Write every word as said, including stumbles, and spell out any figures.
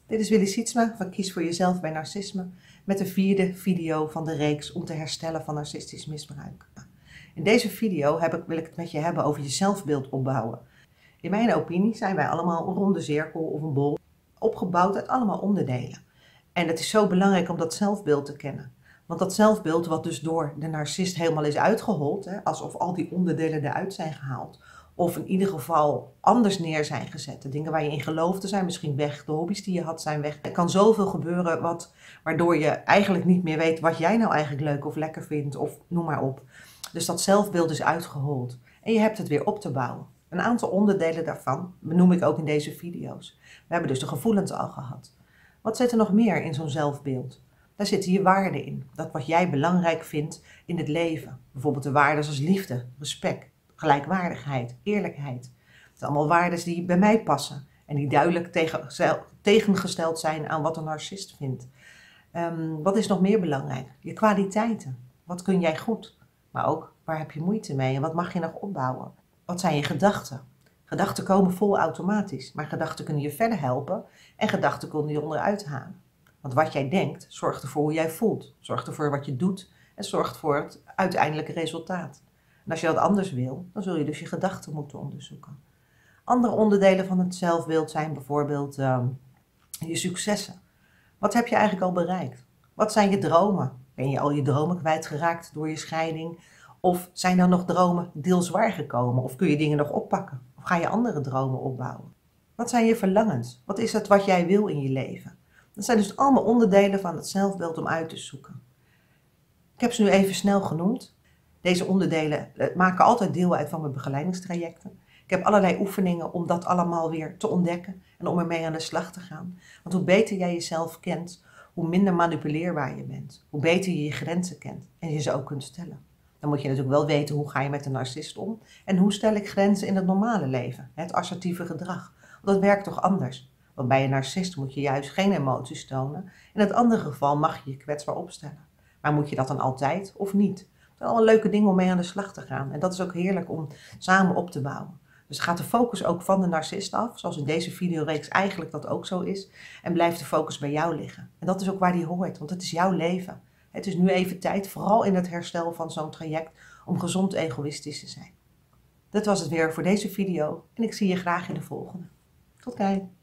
Dit is Willy Sietsma van Kies voor Jezelf bij Narcisme met de vierde video van de reeks om te herstellen van narcistisch misbruik. In deze video heb ik, wil ik het met je hebben over je zelfbeeld opbouwen. In mijn opinie zijn wij allemaal een ronde cirkel of een bol, opgebouwd uit allemaal onderdelen. En het is zo belangrijk om dat zelfbeeld te kennen. Want dat zelfbeeld wat dus door de narcist helemaal is uitgehold, hè, alsof al die onderdelen eruit zijn gehaald, of in ieder geval anders neer zijn gezet. De dingen waar je in geloofde zijn misschien weg, de hobby's die je had zijn weg. Er kan zoveel gebeuren wat, waardoor je eigenlijk niet meer weet wat jij nou eigenlijk leuk of lekker vindt, of noem maar op. Dus dat zelfbeeld is uitgehold en je hebt het weer op te bouwen. Een aantal onderdelen daarvan benoem ik ook in deze video's. We hebben dus de gevoelens al gehad. Wat zit er nog meer in zo'n zelfbeeld? Daar zitten je waarden in. Dat wat jij belangrijk vindt in het leven. Bijvoorbeeld de waarden als liefde, respect, gelijkwaardigheid, eerlijkheid. Het zijn allemaal waarden die bij mij passen. En die duidelijk tegen, tegengesteld zijn aan wat een narcist vindt. Um, wat is nog meer belangrijk? Je kwaliteiten. Wat kun jij goed? Maar ook, waar heb je moeite mee? En wat mag je nog opbouwen? Wat zijn je gedachten? Gedachten komen vol automatisch. Maar gedachten kunnen je verder helpen. En gedachten kunnen je onderuit halen. Want wat jij denkt, zorgt ervoor hoe jij voelt. Zorgt ervoor wat je doet. En zorgt voor het uiteindelijke resultaat. En als je dat anders wil, dan zul je dus je gedachten moeten onderzoeken. Andere onderdelen van het zelfbeeld zijn bijvoorbeeld uh, je successen. Wat heb je eigenlijk al bereikt? Wat zijn je dromen? Ben je al je dromen kwijtgeraakt door je scheiding? Of zijn er nog dromen deels waargekomen? Of kun je dingen nog oppakken? Of ga je andere dromen opbouwen? Wat zijn je verlangens? Wat is het wat jij wil in je leven? Dat zijn dus allemaal onderdelen van het zelfbeeld om uit te zoeken. Ik heb ze nu even snel genoemd. Deze onderdelen maken altijd deel uit van mijn begeleidingstrajecten. Ik heb allerlei oefeningen om dat allemaal weer te ontdekken en om ermee aan de slag te gaan. Want hoe beter jij jezelf kent, hoe minder manipuleerbaar je bent. Hoe beter je je grenzen kent en je ze ook kunt stellen. Dan moet je natuurlijk wel weten hoe ga je met een narcist om en hoe stel ik grenzen in het normale leven, het assertieve gedrag. Want dat werkt toch anders. Want bij een narcist moet je juist geen emoties tonen. In het andere geval mag je je kwetsbaar opstellen. Maar moet je dat dan altijd of niet? Het zijn allemaal leuke dingen om mee aan de slag te gaan. En dat is ook heerlijk om samen op te bouwen. Dus gaat de focus ook van de narcist af, zoals in deze videoreeks eigenlijk dat ook zo is. En blijft de focus bij jou liggen. En dat is ook waar die hoort, want het is jouw leven. Het is nu even tijd, vooral in het herstel van zo'n traject, om gezond egoïstisch te zijn. Dat was het weer voor deze video en ik zie je graag in de volgende. Tot kijk!